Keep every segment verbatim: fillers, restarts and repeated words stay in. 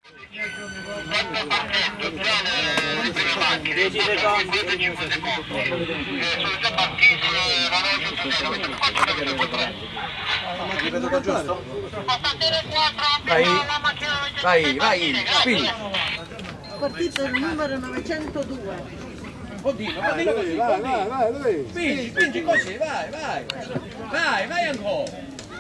dieci secondi, quindici secondi. Sono già partiti, ripeto giusto? Vai, vai, vai, spingi. Partito il numero novecentodue. Continua, continua così, vai, vai, vai, vai. Spingi, spingi così, vai, vai. Vai, vai ancora.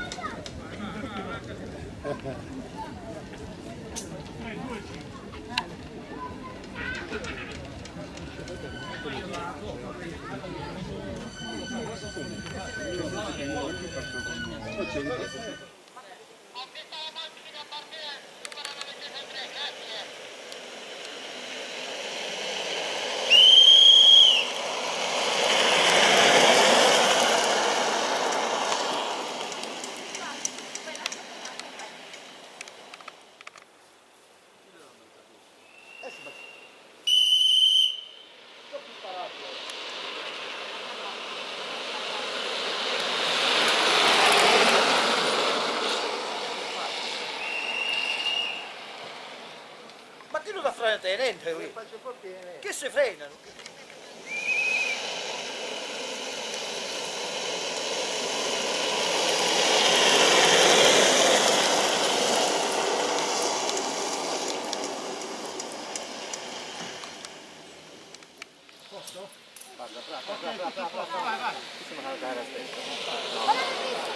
Ma che non da frena niente qui? Che si frenano? Posso? Guarda, fra, fra, fra, fra, fra, fra, fra. Vai, vai. Possiamo caricare la stessa.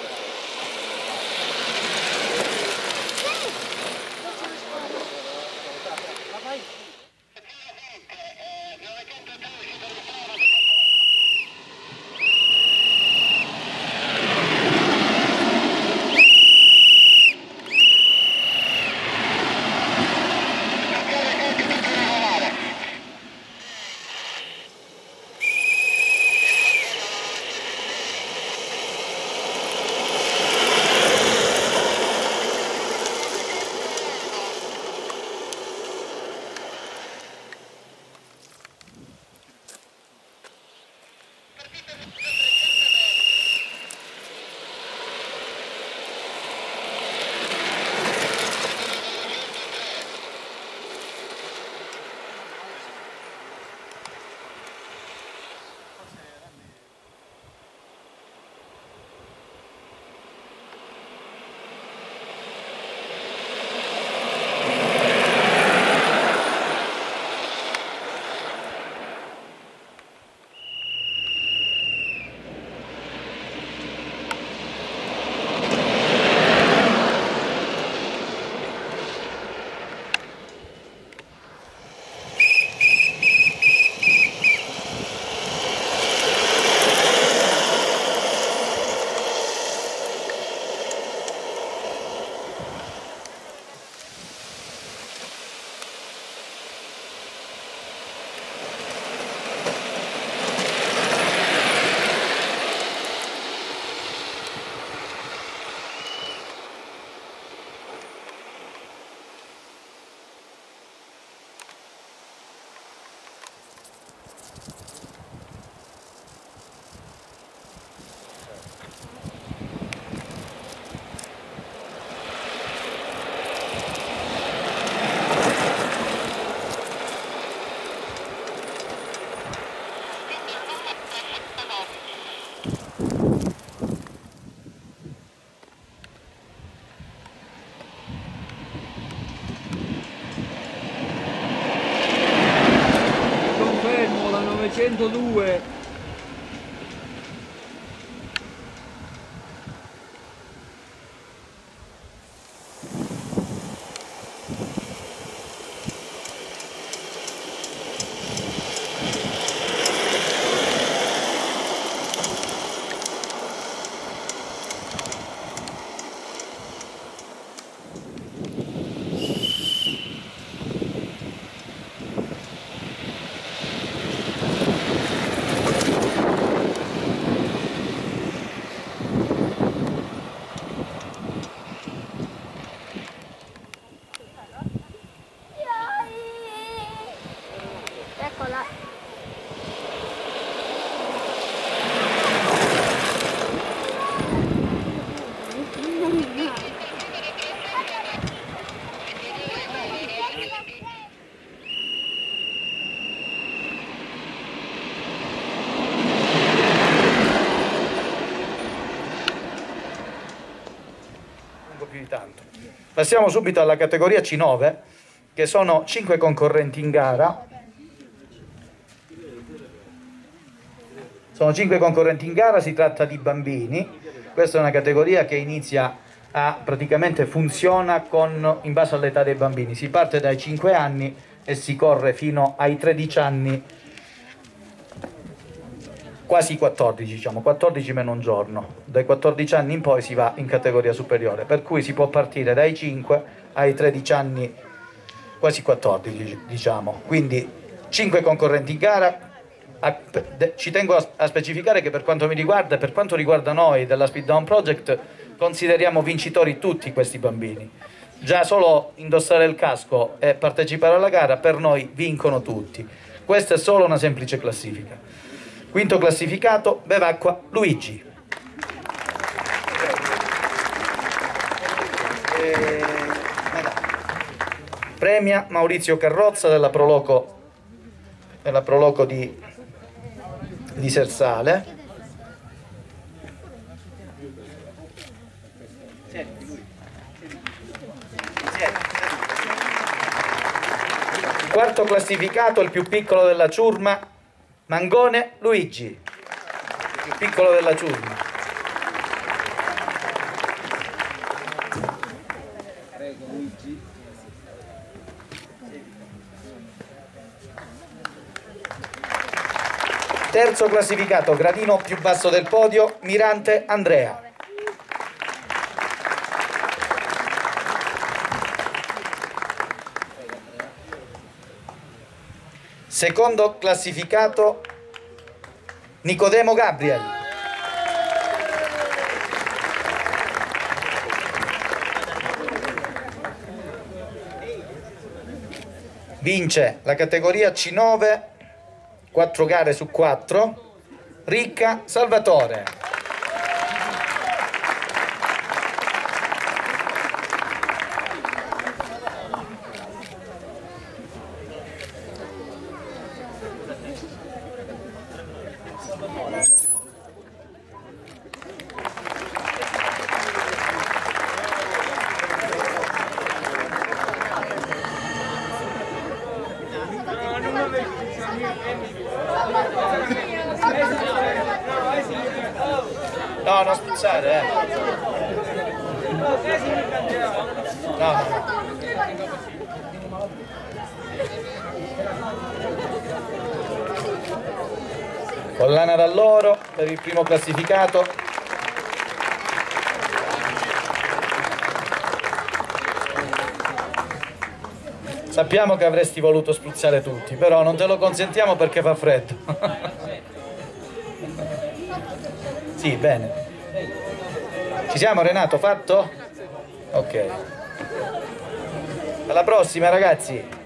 novecentodue. tanto. Passiamo subito alla categoria C nove, che sono cinque concorrenti in gara. Sono cinque concorrenti in gara, si tratta di bambini. Questa è una categoria che inizia a, praticamente funziona con, in base all'età dei bambini. Si parte dai cinque anni e si corre fino ai tredici anni, quasi quattordici, diciamo, quattordici meno un giorno. Dai quattordici anni in poi si va in categoria superiore, per cui si può partire dai cinque ai tredici anni, quasi quattordici, diciamo. Quindi cinque concorrenti in gara. Ci tengo a specificare che per quanto mi riguarda e per quanto riguarda noi della Speed Down Project, consideriamo vincitori tutti questi bambini. Già solo indossare il casco e partecipare alla gara per noi vincono tutti. Questa è solo una semplice classifica. Quinto classificato, Bevacqua Luigi. E... Premia Maurizio Carrozza della Proloco, della Proloco di di Sersale. Quarto classificato, il più piccolo della ciurma, Mangone Luigi, il più piccolo della ciurma. Prego Luigi. Terzo classificato, gradino più basso del podio, Mirante Andrea. Secondo classificato, Nicodemo Gabriel. Vince la categoria C nove, quattro gare su quattro, Ricca Salvatore. No, non spruzzare, eh. No, no, no. Collana d'alloro per il primo classificato. Sappiamo che avresti voluto spruzzare tutti, però non te lo consentiamo perché fa freddo. Sì, bene. Ci siamo, Renato? Fatto? Ok. Alla prossima, ragazzi.